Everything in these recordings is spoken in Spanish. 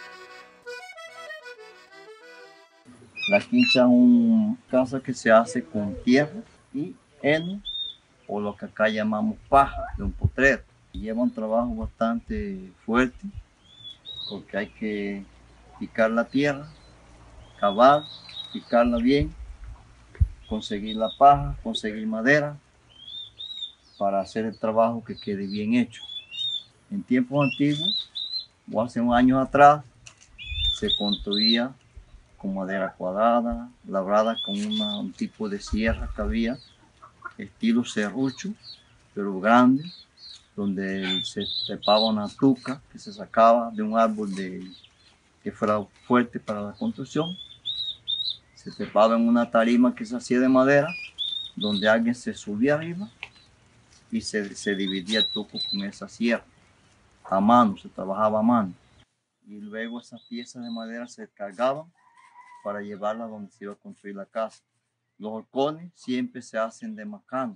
La quincha es una casa que se hace con tierra y heno, o lo que acá llamamos paja de un potrero. Lleva un trabajo bastante fuerte porque hay que picar la tierra, cavar, picarla bien, conseguir la paja, conseguir madera para hacer el trabajo que quede bien hecho. En tiempos antiguos, o hace unos años atrás, se construía con madera cuadrada, labrada con un tipo de sierra que había, estilo serrucho, pero grande, donde se trepaba una tuca que se sacaba de un árbol que fuera fuerte para la construcción. Se trepaba en una tarima que se hacía de madera, donde alguien se subía arriba y se dividía el tuco con esa sierra. A mano, se trabajaba a mano. Y luego esas piezas de madera se cargaban para llevarlas donde se iba a construir la casa. Los horcones siempre se hacen de macano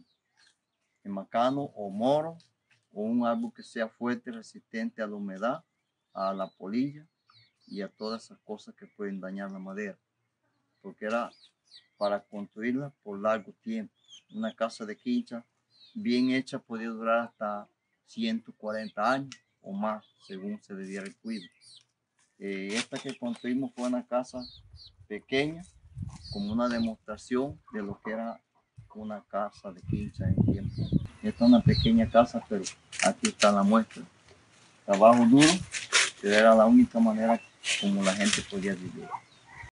o moro, o un árbol que sea fuerte, resistente a la humedad, a la polilla y a todas esas cosas que pueden dañar la madera, porque era para construirla por largo tiempo. Una casa de quincha bien hecha podía durar hasta 140 años o más, según se le diera el cuidado. Esta que construimos fue una casa pequeña, como una demostración de lo que era una casa de quincha en tiempo. Esta es una pequeña casa, pero aquí está la muestra. Trabajo duro, que era la única manera como la gente podía vivir.